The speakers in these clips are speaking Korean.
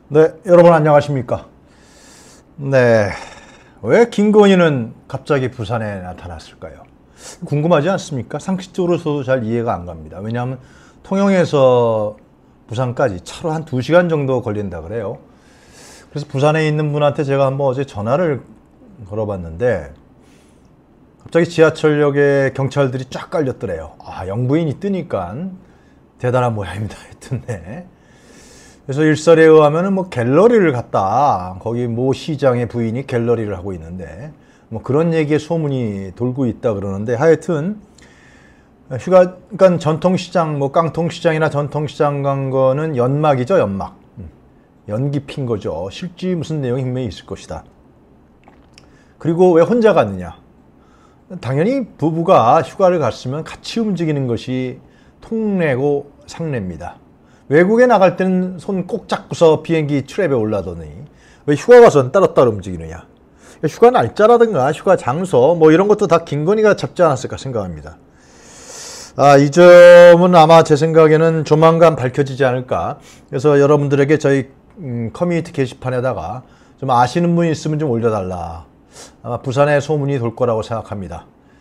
네, 여러분 안녕하십니까? 네, 왜 김건희는 갑자기 부산에 나타났을까요? 궁금하지 않습니까? 상식적으로도 잘 이해가 안 갑니다. 왜냐하면 통영에서 부산까지 차로 한 2시간 정도 걸린다 그래요. 그래서 부산에 있는 분한테 제가 한번 어제 전화를 걸어봤는데 갑자기 지하철역에 경찰들이 쫙 깔렸더래요. 영부인이 뜨니까 대단한 모양입니다. 했던데. 그래서 일설에 의하면 뭐 갤러리를 갔다. 거기 모 시장의 부인이 갤러리를 하고 있는데 뭐 그런 얘기에 소문이 돌고 있다 그러는데 하여튼 그러니까 전통시장 뭐 깡통시장이나 전통시장 간 거는 연막이죠. 연막. 연기 핀 거죠. 실제 무슨 내용이 분명히 있을 것이다. 그리고 왜 혼자 갔느냐? 당연히 부부가 휴가를 갔으면 같이 움직이는 것이 통례고 상례입니다. 외국에 나갈 때는 손 꼭 잡고서 비행기 트랩에 올라더니 왜 휴가 가서는 따로따로 움직이느냐. 휴가 날짜라든가 휴가 장소 뭐 이런 것도 다 김건희가 잡지 않았을까 생각합니다. 이 점은 아마 제 생각에는 조만간 밝혀지지 않을까. 그래서 여러분들에게 저희 커뮤니티 게시판에다가 좀 아시는 분이 있으면 좀 올려달라. 아마 부산에 소문이 돌 거라고 생각합니다.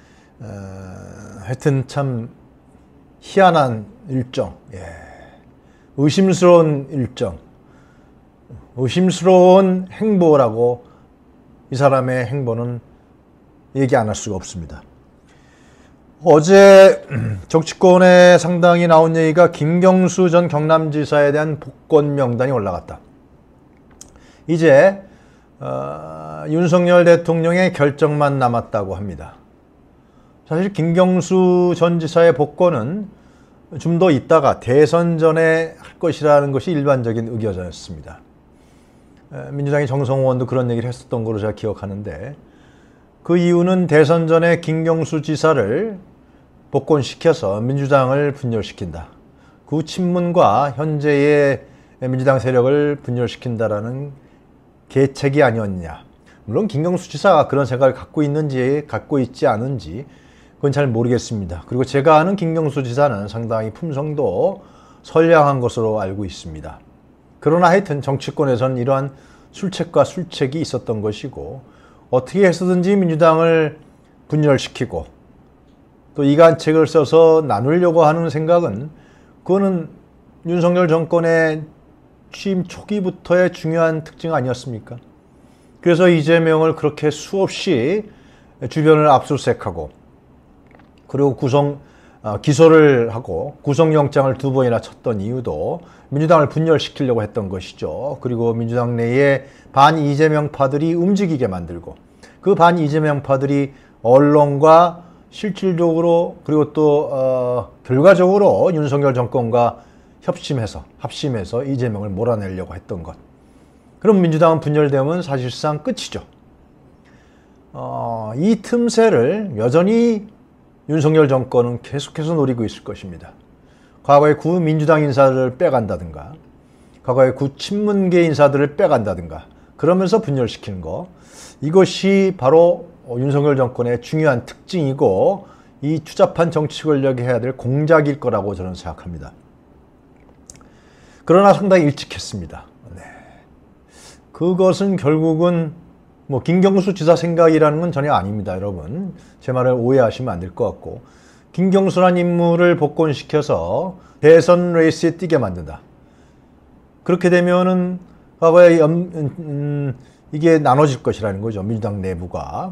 하여튼 참 희한한 일정. 의심스러운 일정, 의심스러운 행보라고 이 사람의 행보는 얘기 안 할 수가 없습니다. 어제 정치권에 상당히 나온 얘기가 김경수 전 경남지사에 대한 복권 명단이 올라갔다. 이제 윤석열 대통령의 결정만 남았다고 합니다. 사실 김경수 전 지사의 복권은 좀 더 있다가 대선 전에 할 것이라는 것이 일반적인 의견이었습니다. 민주당의 정성호 의원도 그런 얘기를 했었던 걸로 제가 기억하는데 그 이유는 대선 전에 김경수 지사를 복권시켜서 민주당을 분열시킨다. 그 친문과 현재의 민주당 세력을 분열시킨다라는 계책이 아니었냐. 물론 김경수 지사가 그런 생각을 갖고 있는지 갖고 있지 않은지 그건 잘 모르겠습니다. 그리고 제가 아는 김경수 지사는 상당히 품성도 선량한 것으로 알고 있습니다. 그러나 하여튼 정치권에서는 이러한 술책과 술책이 있었던 것이고 어떻게 해서든지 민주당을 분열시키고 또 이간책을 써서 나누려고 하는 생각은 그거는 윤석열 정권의 취임 초기부터의 중요한 특징 아니었습니까? 그래서 이재명을 그렇게 수없이 주변을 압수수색하고 그리고 기소를 하고 구속영장을 2번이나 쳤던 이유도 민주당을 분열시키려고 했던 것이죠. 그리고 민주당 내에 반이재명파들이 움직이게 만들고 그 반이재명파들이 언론과 실질적으로 그리고 또 결과적으로 윤석열 정권과 합심해서 이재명을 몰아내려고 했던 것. 그럼 민주당은 분열되면 사실상 끝이죠. 이 틈새를 여전히 윤석열 정권은 계속해서 노리고 있을 것입니다. 과거에 구 민주당 인사들을 빼간다든가 과거에 구 친문계 인사들을 빼간다든가 그러면서 분열시키는 거, 이것이 바로 윤석열 정권의 중요한 특징이고 이 추잡한 정치 권력이 해야 될 공작일 거라고 저는 생각합니다. 그러나 상당히 일찍 했습니다. 그것은 결국은 뭐 김경수 지사 생각이라는 건 전혀 아닙니다. 여러분 제 말을 오해하시면 안 될 것 같고, 김경수라는 인물을 복권시켜서 대선 레이스에 뛰게 만든다. 그렇게 되면은 과거에 이게 나눠질 것이라는 거죠. 민주당 내부가.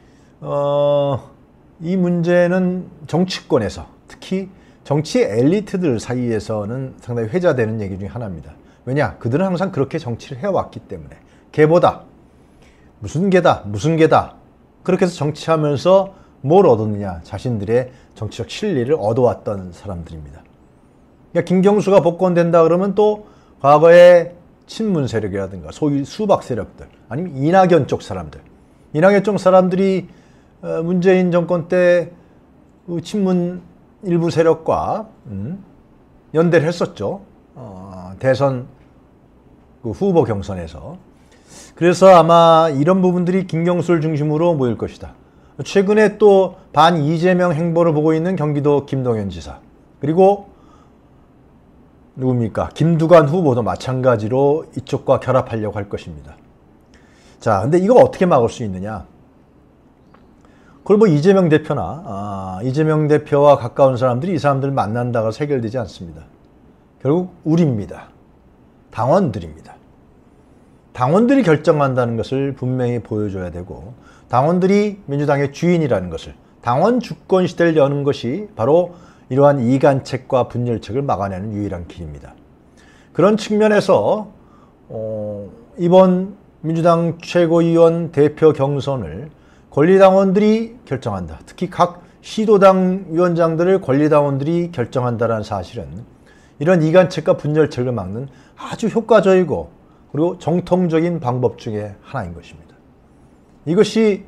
이 문제는 정치권에서 특히 정치 엘리트들 사이에서는 상당히 회자되는 얘기 중에 하나입니다. 왜냐? 그들은 항상 그렇게 정치를 해왔기 때문에. 개보다 무슨 개다 그렇게 해서 정치하면서 뭘 얻었느냐, 자신들의 정치적 실리를 얻어왔던 사람들입니다. 그러니까 김경수가 복권된다 그러면 또 과거의 친문 세력이라든가 소위 수박 세력들 아니면 이낙연 쪽 사람들, 이낙연 쪽 사람들이 문재인 정권 때 친문 일부 세력과 연대를 했었죠. 대선 후보 경선에서. 그래서 아마 이런 부분들이 김경수를 중심으로 모일 것이다. 최근에 또 반 이재명 행보를 보고 있는 경기도 김동연 지사, 그리고 누굽니까? 김두관 후보도 마찬가지로 이쪽과 결합하려고 할 것입니다. 자, 근데 이거 어떻게 막을 수 있느냐? 그걸 뭐 이재명 대표나 이재명 대표와 가까운 사람들이 이 사람들 만난다고 해결되지 않습니다. 결국 우리입니다. 당원들입니다. 당원들이 결정한다는 것을 분명히 보여줘야 되고, 당원들이 민주당의 주인이라는 것을, 당원 주권 시대를 여는 것이 바로 이러한 이간책과 분열책을 막아내는 유일한 길입니다. 그런 측면에서 이번 민주당 최고위원 대표 경선을 권리당원들이 결정한다. 특히 각 시도당 위원장들을 권리당원들이 결정한다는 사실은 이런 이간책과 분열책을 막는 아주 효과적이고 그리고 정통적인 방법 중에 하나인 것입니다. 이것이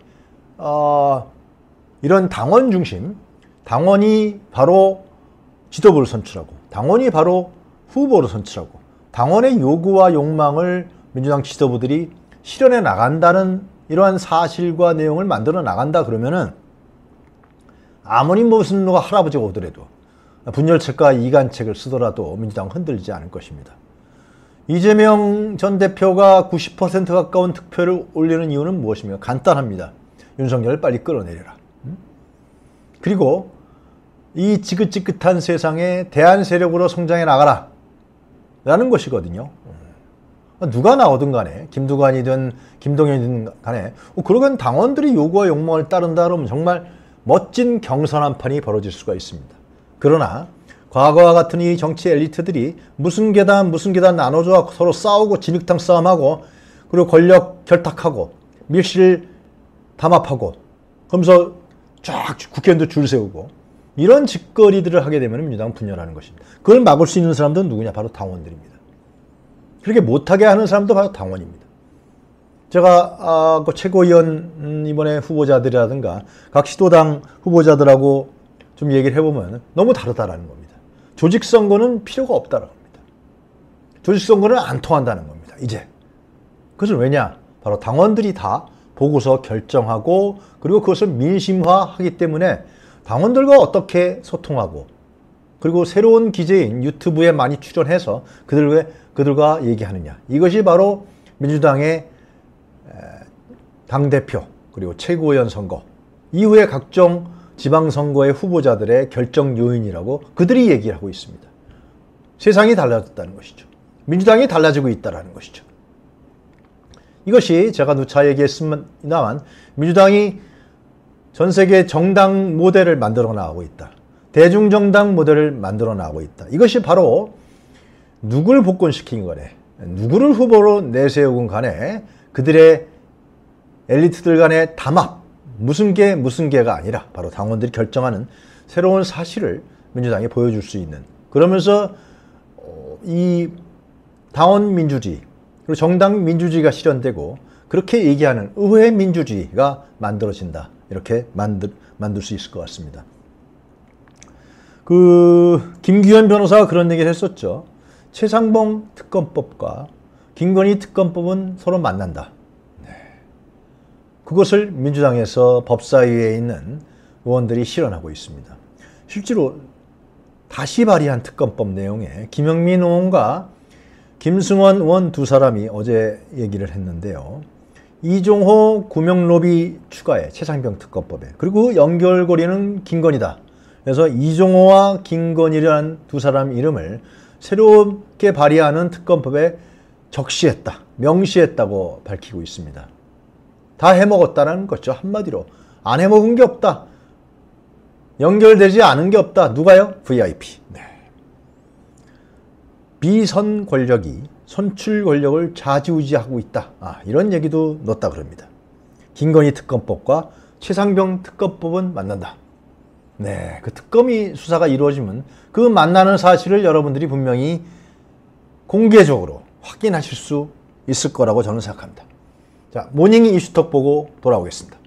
이런 당원 중심, 당원이 바로 지도부를 선출하고 당원이 바로 후보를 선출하고 당원의 요구와 욕망을 민주당 지도부들이 실현해 나간다는 이러한 사실과 내용을 만들어 나간다 그러면은 아무리 무슨 누가 할아버지가 오더라도 분열책과 이간책을 쓰더라도 민주당은 흔들리지 않을 것입니다. 이재명 전 대표가 90% 가까운 득표를 올리는 이유는 무엇입니까? 간단합니다. 윤석열을 빨리 끌어내려라. 그리고 이 지긋지긋한 세상에 대안 세력으로 성장해 나가라 라는 것이거든요. 누가 나오든 간에 김두관이든 김동연이든 간에 그러건 당원들이 요구와 욕망을 따른다 그러면 정말 멋진 경선 한판이 벌어질 수가 있습니다. 그러나 과거와 같은 이 정치 엘리트들이 무슨 계단 나눠줘 서로 싸우고 진흙탕 싸움하고 그리고 권력 결탁하고 밀실 담합하고 그러면서 쫙 국회의원도 줄 세우고 이런 짓거리들을 하게 되면 민주당은 분열하는 것입니다. 그걸 막을 수 있는 사람들은 누구냐? 바로 당원들입니다. 그렇게 못하게 하는 사람도 바로 당원입니다. 제가 그 최고위원 이번에 후보자들이라든가 각 시도당 후보자들하고 좀 얘기를 해보면 너무 다르다라는 겁니다. 조직선거는 필요가 없다라는 겁니다. 조직선거는 안 통한다는 겁니다. 이제. 그것은 왜냐? 바로 당원들이 다 보고서 결정하고 그리고 그것을 민심화하기 때문에 당원들과 어떻게 소통하고 그리고 새로운 기재인 유튜브에 많이 출연해서 그들과 얘기하느냐. 이것이 바로 민주당의 당대표 그리고 최고위원 선거 이후에 각종 지방선거의 후보자들의 결정 요인이라고 그들이 얘기를 하고 있습니다. 세상이 달라졌다는 것이죠. 민주당이 달라지고 있다는 것이죠. 이것이 제가 누차 얘기했습니다만 민주당이 전 세계 정당 모델을 만들어 나가고 있다. 대중정당 모델을 만들어 나가고 있다. 이것이 바로 누구를 복권시킨 거네. 누구를 후보로 내세우건 간에 그들의 엘리트들 간의 담합, 무슨 개가 아니라 바로 당원들이 결정하는 새로운 사실을 민주당이 보여줄 수 있는 그러면서 이 당원 민주주의 그리고 정당 민주주의가 실현되고 그렇게 얘기하는 의회 민주주의가 만들어진다. 이렇게 만들 수 있을 것 같습니다. 김규현 변호사가 그런 얘기를 했었죠. 최상봉 특검법과 김건희 특검법은 서로 만난다. 네. 그것을 민주당에서 법사위에 있는 의원들이 실현하고 있습니다. 실제로 다시 발의한 특검법 내용에 김영민 의원과 김승원 의원 두 사람이 어제 얘기를 했는데요. 이종호 구명로비 추가에 최상병 특검법에 그리고 연결고리는 김건희다. 그래서 이종호와 김건희라는 두 사람 이름을 새롭게 발의하는 특검법에 적시했다, 명시했다고 밝히고 있습니다. 다 해먹었다는 거죠. 한마디로 안 해먹은 게 없다. 연결되지 않은 게 없다. 누가요? VIP. 네. 비선 권력이 선출 권력을 좌지우지하고 있다. 이런 얘기도 넣었다 그럽니다. 김건희 특검법과 최상병 특검법은 만난다. 네, 그 특검이 수사가 이루어지면 그 만나는 사실을 여러분들이 분명히 공개적으로 확인하실 수 있을 거라고 저는 생각합니다. 자, 모닝 이슈톡 보고 돌아오겠습니다.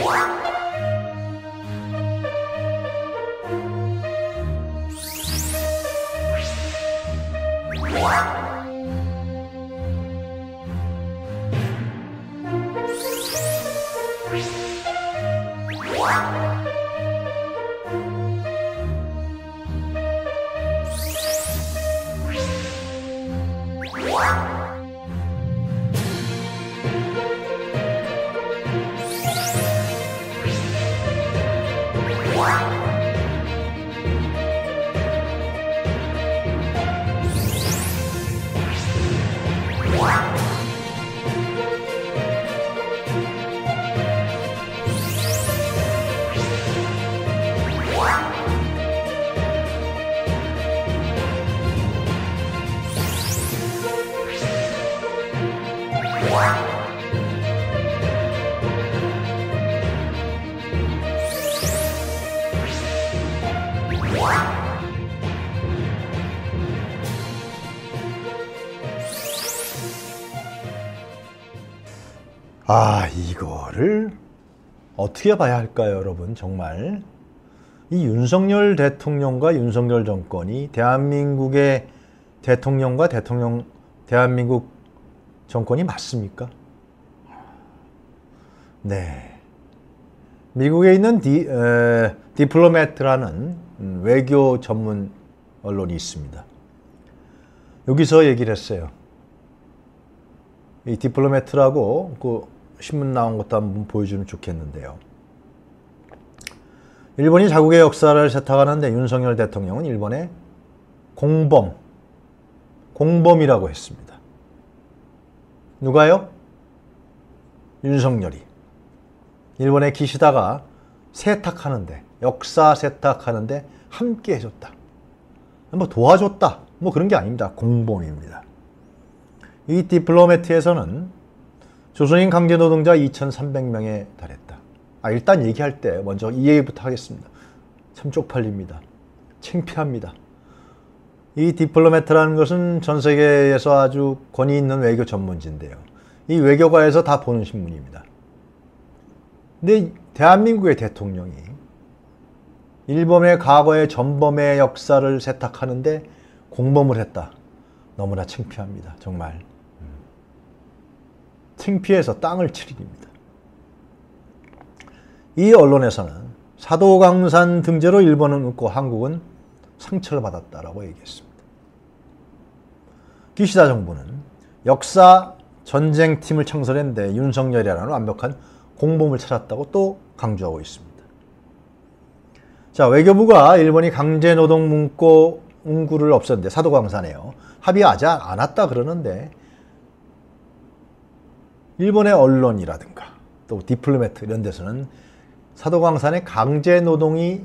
이거를 어떻게 봐야 할까요, 여러분? 정말 이 윤석열 대통령과 윤석열 정권이 대한민국의 대통령과 대한민국 정권이 맞습니까? 네. 미국에 있는 디플로매트라는 외교 전문 언론이 있습니다. 여기서 얘기를 했어요. 이 디플로매트라고 그 신문 나온 것도 한번 보여주면 좋겠는데요. 일본이 자국의 역사를 세탁하는데 윤석열 대통령은 일본의 공범이라고 했습니다. 누가요? 윤석열이. 일본의 기시다가 세탁하는데, 역사 세탁하는데 함께 해줬다. 뭐 도와줬다. 뭐 그런 게 아닙니다. 공범입니다. 이 디플로매트에서는 조선인 강제노동자 2,300명에 달했다. 일단 얘기할 때 먼저 이 얘기부터 하겠습니다. 참 쪽팔립니다. 창피합니다. 이 디플로매트라는 것은 전 세계에서 아주 권위 있는 외교 전문지인데요. 이 외교가에서 다 보는 신문입니다. 근데 대한민국의 대통령이 일본의 과거의 전범의 역사를 세탁하는데 공범을 했다. 너무나 창피합니다. 정말. 창피해서 땅을 칠 일입니다. 이 언론에서는 사도강산 등재로 일본은 웃고 한국은 상처를 받았다라고 얘기했습니다. 기시다 정부는 역사 전쟁팀을 창설했는데 윤석열이라는 완벽한 공범을 찾았다고 또 강조하고 있습니다. 자, 외교부가 일본이 강제노동 문구를 없앴는데 사도강산에요. 합의하지 않았다 그러는데 일본의 언론이라든가 또 디플로매트 이런 데서는 사도강산에 강제노동이라는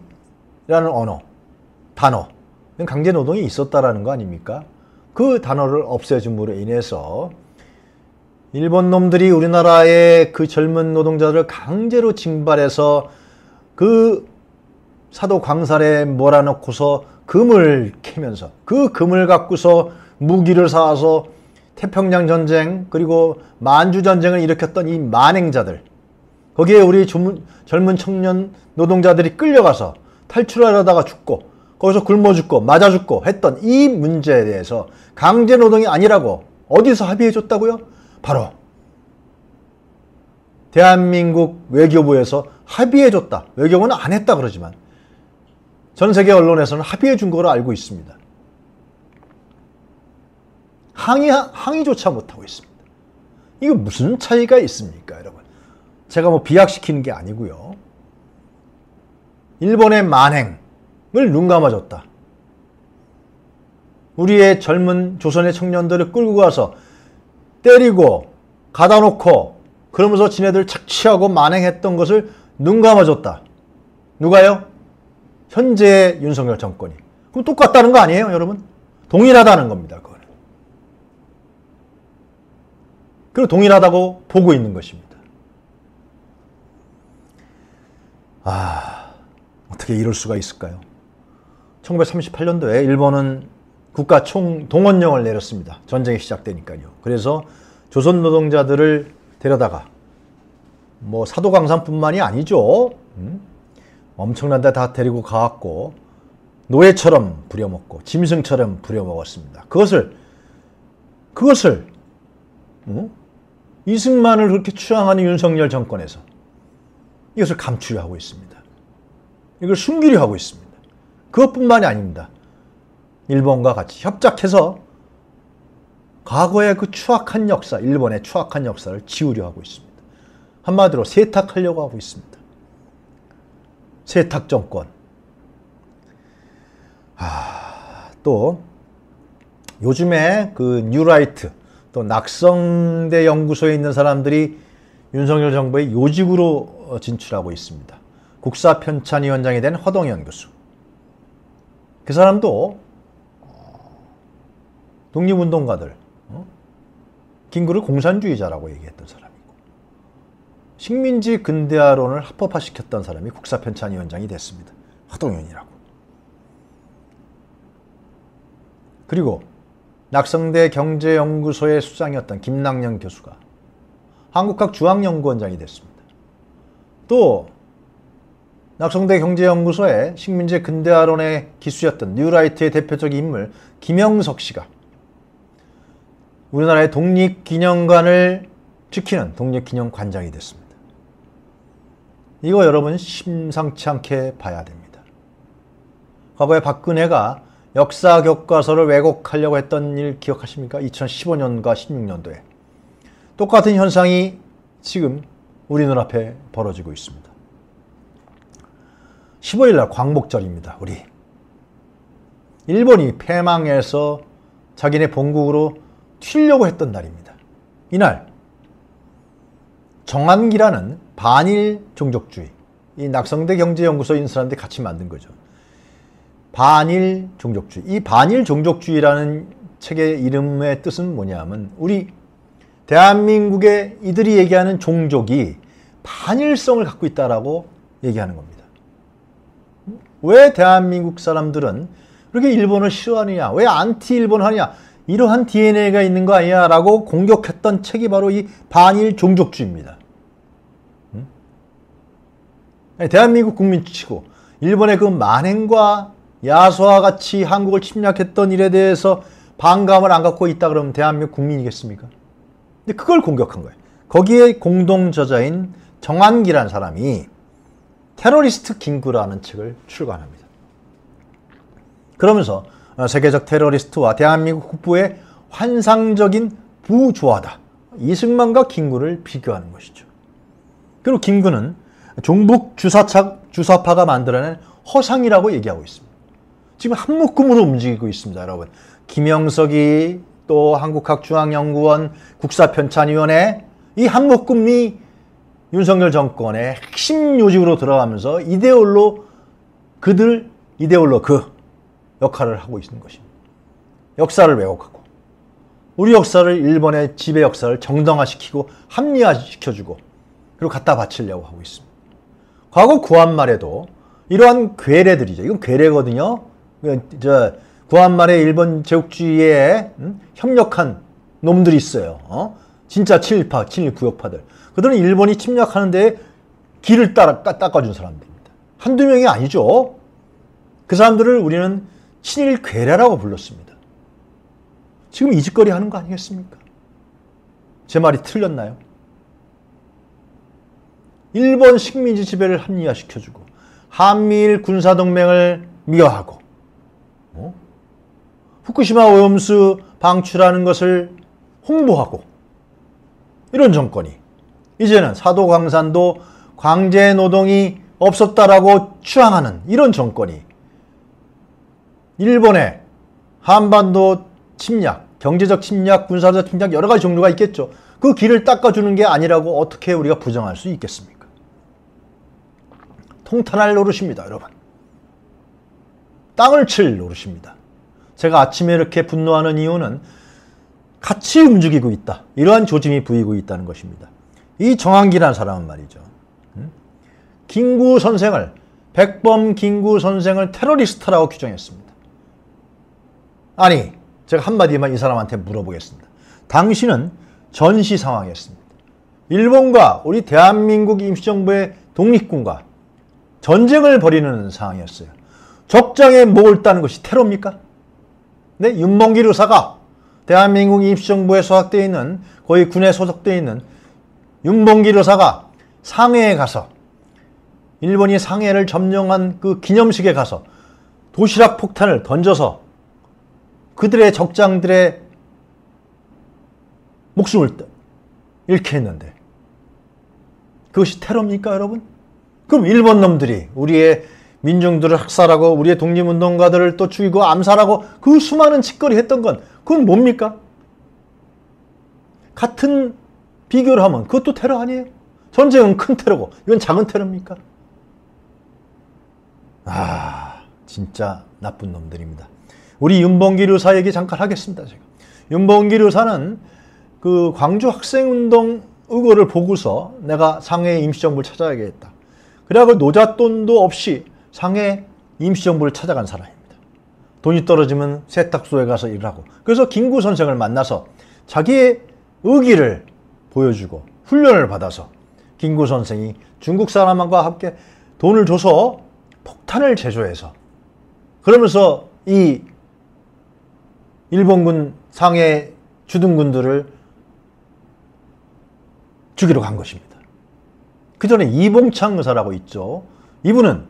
단어, 강제노동이 있었다라는 거 아닙니까? 그 단어를 없애줌으로 인해서 일본 놈들이 우리나라의 그 젊은 노동자들을 강제로 징발해서 그 사도강산에 몰아넣고서 금을 캐면서 그 금을 갖고서 무기를 사와서 태평양 전쟁 그리고 만주 전쟁을 일으켰던 이 만행자들, 거기에 우리 젊은 청년 노동자들이 끌려가서 탈출하려다가 죽고 거기서 굶어 죽고 맞아 죽고 했던 이 문제에 대해서 강제노동이 아니라고 어디서 합의해 줬다고요? 바로 대한민국 외교부에서 합의해 줬다. 외교부는 안 했다 그러지만 전 세계 언론에서는 합의해 준 거로 알고 있습니다. 항의조차 못하고 있습니다. 이거 무슨 차이가 있습니까, 여러분? 제가 뭐 비약시키는 게 아니고요. 일본의 만행을 눈 감아줬다. 우리의 젊은 조선의 청년들을 끌고 가서 때리고 가다 놓고 그러면서 지네들 착취하고 만행했던 것을 눈 감아줬다. 누가요? 현재의 윤석열 정권이. 그럼 똑같다는 거 아니에요, 여러분? 동일하다는 겁니다, 그거는. 그리고 동일하다고 보고 있는 것입니다. 어떻게 이럴 수가 있을까요? 1938년도에 일본은 국가 총동원령을 내렸습니다. 전쟁이 시작되니까요. 그래서 조선 노동자들을 데려다가 뭐 사도광산뿐만이 아니죠. 엄청난 데 다 데리고 가갖고 노예처럼 부려먹고 짐승처럼 부려먹었습니다. 그것을 이승만을 그렇게 추앙하는 윤석열 정권에서 이것을 감추려 하고 있습니다. 이걸 숨기려 하고 있습니다. 그것뿐만이 아닙니다. 일본과 같이 협작해서 과거의 그 추악한 역사, 일본의 추악한 역사를 지우려 하고 있습니다. 한마디로 세탁하려고 하고 있습니다. 세탁 정권. 또 요즘에 그 뉴라이트, 또 낙성대 연구소에 있는 사람들이 윤석열 정부의 요직으로 진출하고 있습니다. 국사편찬위원장이 된 허동현 교수. 그 사람도 독립운동가들, 김구를 공산주의자라고 얘기했던 사람이고, 식민지 근대화론을 합법화시켰던 사람이 국사편찬위원장이 됐습니다. 허동현이라고. 그리고 낙성대 경제연구소의 수장이었던 김낙년 교수가 한국학 중앙연구원장이 됐습니다. 또 낙성대 경제연구소의 식민지 근대화론의 기수였던 뉴라이트의 대표적인 인물 김영석 씨가 우리나라의 독립기념관을 지키는 독립기념관장이 됐습니다. 이거 여러분 심상치 않게 봐야 됩니다. 과거에 박근혜가 역사 교과서를 왜곡하려고 했던 일 기억하십니까? 2015년과 16년도에. 똑같은 현상이 지금 우리 눈앞에 벌어지고 있습니다. 15일 날 광복절입니다. 우리. 일본이 패망해서 자기네 본국으로 튀려고 했던 날입니다. 이날 정한기라는 반일 종족주의, 이 낙성대 경제연구소에 있는 사람들이 같이 만든 거죠. 반일 종족주의. 이 반일 종족주의라는 책의 이름의 뜻은 뭐냐면 우리 대한민국의 이들이 얘기하는 종족이 반일성을 갖고 있다라고 얘기하는 겁니다. 왜 대한민국 사람들은 그렇게 일본을 싫어하느냐, 왜 안티 일본 하느냐, 이러한 DNA가 있는 거 아니야 라고 공격했던 책이 바로 이 반일 종족주의입니다. 대한민국 국민치고 일본의 그 만행과 야수와 같이 한국을 침략했던 일에 대해서 반감을 안 갖고 있다 그러면 대한민국 국민이겠습니까? 근데 그걸 공격한 거예요. 거기에 공동저자인 정한기라는 사람이 테러리스트 김구라는 책을 출간합니다. 그러면서 세계적 테러리스트와 대한민국 국부의 환상적인 부조화다. 이승만과 김구를 비교하는 것이죠. 그리고 김구는 종북 주사파가 만들어낸 허상이라고 얘기하고 있습니다. 지금 한 묶음으로 움직이고 있습니다, 여러분. 김영석이 또 한국학중앙연구원 국사편찬위원회 이 한 묶음이 윤석열 정권의 핵심 요직으로 들어가면서 이데올로 그 역할을 하고 있는 것입니다. 역사를 왜곡하고 우리 역사를 일본의 지배 역사를 정당화시키고 합리화시켜주고 그리고 갖다 바치려고 하고 있습니다. 과거 구한말에도 이러한 괴뢰들이죠. 이건 괴뢰거든요. 구한말에 일본 제국주의에 협력한 놈들이 있어요. 진짜 친일파, 친일구역파들. 그들은 일본이 침략하는데 길을 닦아준 사람들입니다. 한두 명이 아니죠. 그 사람들을 우리는 친일 괴뢰라고 불렀습니다. 지금 이 짓거리 하는 거 아니겠습니까? 제 말이 틀렸나요? 일본 식민지 지배를 합리화시켜주고 한미일 군사동맹을 미화하고 후쿠시마 오염수 방출하는 것을 홍보하고 이런 정권이 이제는 사도광산도 강제노동이 없었다라고 추앙하는 이런 정권이 일본의 한반도 침략, 경제적 침략, 군사적 침략 여러 가지 종류가 있겠죠. 그 길을 닦아주는 게 아니라고 어떻게 우리가 부정할 수 있겠습니까? 통탄할 노릇입니다, 여러분. 땅을 칠 노릇입니다. 제가 아침에 이렇게 분노하는 이유는 같이 움직이고 있다. 이러한 조짐이 보이고 있다는 것입니다. 이 정한기라는 사람은 말이죠. 김구 선생을, 백범 김구 선생을 테러리스트라고 규정했습니다. 아니, 제가 한마디만 이 사람한테 물어보겠습니다. 당신은 전시 상황이었습니다. 일본과 우리 대한민국 임시정부의 독립군과 전쟁을 벌이는 상황이었어요. 적장에 목을 따는 것이 테러입니까? 네, 윤봉길 의사가 대한민국 임시정부에 소속되어 있는, 거의 군에 소속되어 있는 윤봉길 의사가 상해에 가서, 일본이 상해를 점령한 그 기념식에 가서 도시락 폭탄을 던져서 그들의 적장들의 목숨을 잃게 했는데 그것이 테러입니까, 여러분? 그럼 일본 놈들이 우리의 민중들을 학살하고 우리의 독립운동가들을 또 죽이고 암살하고 그 수많은 짓거리 했던 건 그건 뭡니까? 같은 비교를 하면 그것도 테러 아니에요? 전쟁은 큰 테러고 이건 작은 테러입니까? 진짜 나쁜 놈들입니다. 우리 윤봉길 의사 얘기 잠깐 하겠습니다. 제가. 윤봉길 의사는 그 광주 학생운동 의거를 보고서 내가 상해 임시정부를 찾아야겠다. 그래갖고 노잣돈도 없이 상해 임시정부를 찾아간 사람입니다. 돈이 떨어지면 세탁소에 가서 일하고, 그래서 김구 선생을 만나서 자기의 의기를 보여주고 훈련을 받아서 김구 선생이 중국 사람과 함께 돈을 줘서 폭탄을 제조해서, 그러면서 이 일본군 상해 주둔군들을 죽이러 간 것입니다. 그 전에 이봉창 의사라고 있죠. 이분은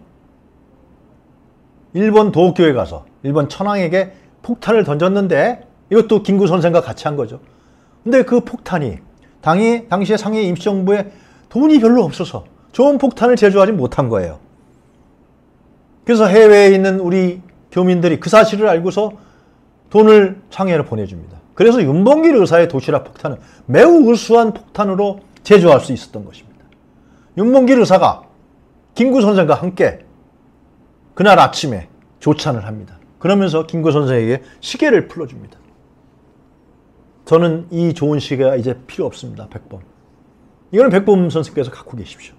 일본 도쿄에 가서 일본 천황에게 폭탄을 던졌는데 이것도 김구 선생과 같이 한 거죠. 근데 그 폭탄이 당시에 상해 임시정부에 돈이 별로 없어서 좋은 폭탄을 제조하지 못한 거예요. 그래서 해외에 있는 우리 교민들이 그 사실을 알고서 돈을 상해로 보내줍니다. 그래서 윤봉길 의사의 도시락 폭탄은 매우 우수한 폭탄으로 제조할 수 있었던 것입니다. 윤봉길 의사가 김구 선생과 함께 그날 아침에 조찬을 합니다. 그러면서 김구 선생에게 시계를 풀어줍니다. 저는 이 좋은 시계가 이제 필요 없습니다. 백범. 이거는 백범 선생께서 갖고 계십시오.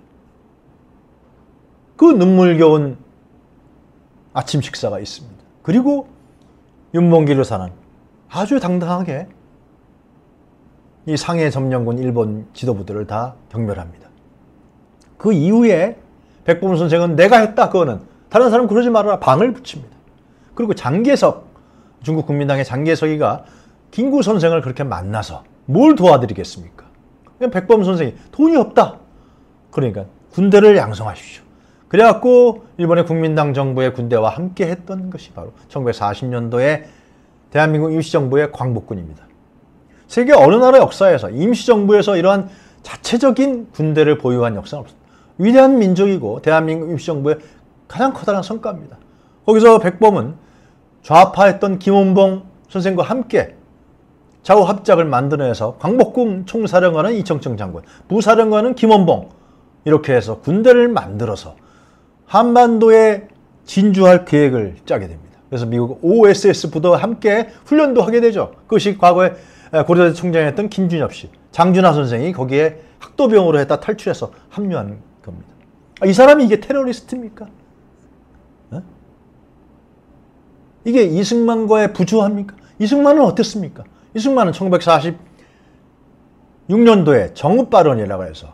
그 눈물겨운 아침 식사가 있습니다. 그리고 윤봉길 의사는 아주 당당하게 이 상해 점령군 일본 지도부들을 다 경멸합니다. 그 이후에 백범 선생은 내가 했다, 그거는 다른 사람 그러지 말아라, 방을 붙입니다. 그리고 장개석, 중국 국민당의 장개석이가 김구 선생을 그렇게 만나서 뭘 도와드리겠습니까? 그냥 백범 선생이 돈이 없다, 그러니까 군대를 양성하십시오. 그래갖고 일본의 국민당 정부의 군대와 함께 했던 것이 바로 1940년도에 대한민국 임시정부의 광복군입니다. 세계 어느 나라 역사에서 임시정부에서 이러한 자체적인 군대를 보유한 역사는 없습니다. 위대한 민족이고 대한민국 임시정부의 가장 커다란 성과입니다. 거기서 백범은 좌파했던 김원봉 선생과 함께 좌우합작을 만들어내서 광복군 총사령관은 이청청 장군, 부사령관은 김원봉, 이렇게 해서 군대를 만들어서 한반도에 진주할 계획을 짜게 됩니다. 그래서 미국 OSS 부대와 함께 훈련도 하게 되죠. 그것이 과거에 고려대 총장이었던 김준엽 씨, 장준하 선생이 거기에 학도병으로 했다 탈출해서 합류한 겁니다. 이 사람이 이게 테러리스트입니까? 이게 이승만과의 부조합니까? 이승만은 어땠습니까? 이승만은 1946년도에 정읍발언이라고 해서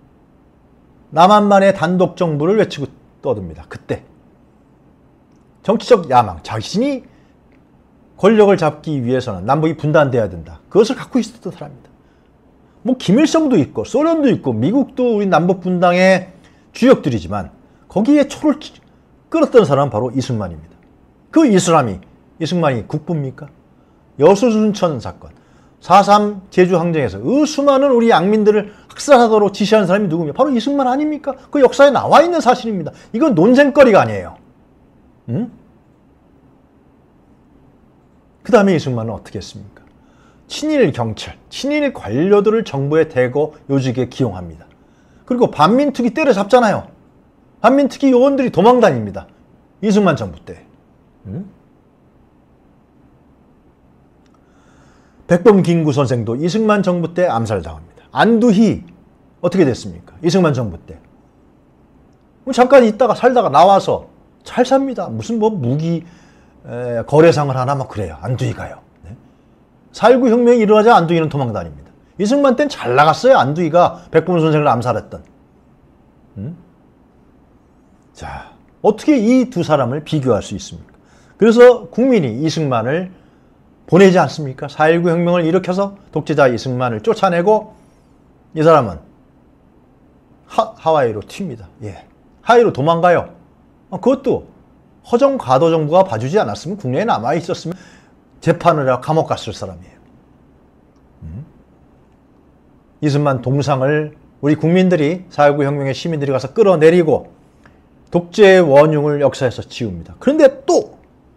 남한만의 단독 정부를 외치고 떠듭니다. 그때 정치적 야망, 자신이 권력을 잡기 위해서는 남북이 분단돼야 된다, 그것을 갖고 있었던 사람입니다. 뭐 김일성도 있고 소련도 있고 미국도 우리 남북 분당의 주역들이지만 거기에 초를 끌었던 사람은 바로 이승만입니다. 그 이승만이 국부입니까? 여수순천 사건, 4.3 제주항쟁에서 그 수많은 우리 양민들을 학살하도록 지시한 사람이 누굽니까? 바로 이승만 아닙니까? 그 역사에 나와 있는 사실입니다. 이건 논쟁거리가 아니에요. 그 다음에 이승만은 어떻게 했습니까? 친일 경찰, 친일 관료들을 정부에 대거 요직에 기용합니다. 그리고 반민특위 때려잡잖아요. 반민특위 요원들이 도망다닙니다. 이승만 정부 때. 백범 김구 선생도 이승만 정부 때 암살당합니다. 안두희 어떻게 됐습니까? 이승만 정부 때. 잠깐 있다가 살다가 나와서 잘 삽니다. 무슨 뭐 무기 거래상을 하나 막 그래요. 안두희가요. 네. 4.19 혁명이 일어나자 안두희는 도망다닙니다. 이승만 때는 잘 나갔어요. 안두희가 백범 선생을 암살했던. 자, 어떻게 이 두 사람을 비교할 수 있습니까? 그래서 국민이 이승만을 보내지 않습니까? 4.19 혁명을 일으켜서 독재자 이승만을 쫓아내고 이 사람은 하와이로 튑니다. 예. 하와이로 도망가요. 그것도 허정 과도 정부가 봐주지 않았으면 국내에 남아 있었으면 재판을 하고 감옥 갔을 사람이에요. 이승만 동상을 우리 국민들이 4.19 혁명의 시민들이 가서 끌어내리고 독재의 원흉을 역사에서 지웁니다. 그런데 또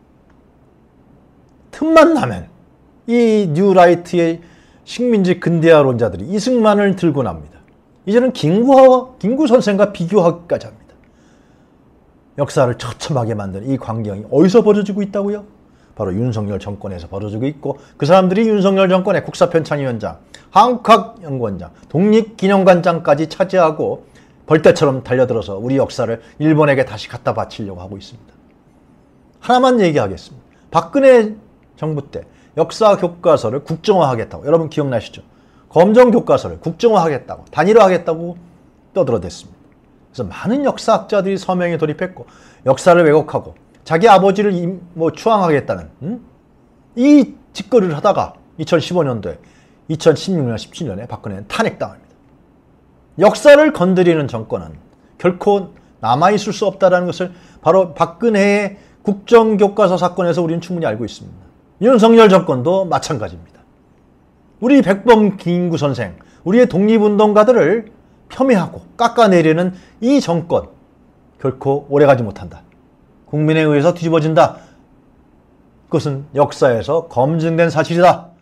틈만 나면 이 뉴라이트의 식민지 근대화론자들이 이승만을 들고 납니다. 이제는 김구 선생과 비교하기까지 합니다. 역사를 처참하게 만든 이 광경이 어디서 벌어지고 있다고요? 바로 윤석열 정권에서 벌어지고 있고 그 사람들이 윤석열 정권의 국사편찬위원장, 한국학연구원장, 독립기념관장까지 차지하고 벌떼처럼 달려들어서 우리 역사를 일본에게 다시 갖다 바치려고 하고 있습니다. 하나만 얘기하겠습니다. 박근혜 정부 때 역사 교과서를 국정화하겠다고, 여러분 기억나시죠? 검정 교과서를 국정화하겠다고, 단일화하겠다고 떠들어댔습니다. 그래서 많은 역사학자들이 서명에 돌입했고 역사를 왜곡하고 자기 아버지를 추앙하겠다는 이 짓거리를 하다가 2015년도에 2016년, 17년에 박근혜는 탄핵당합니다. 역사를 건드리는 정권은 결코 남아있을 수 없다는 것을 바로 박근혜의 국정교과서 사건에서 우리는 충분히 알고 있습니다. 윤석열 정권도 마찬가지입니다. 우리 백범 김구 선생, 우리의 독립운동가들을 폄훼하고 깎아내리는 이 정권 결코 오래가지 못한다. 국민에 의해서 뒤집어진다. 그것은 역사에서 검증된 사실이다.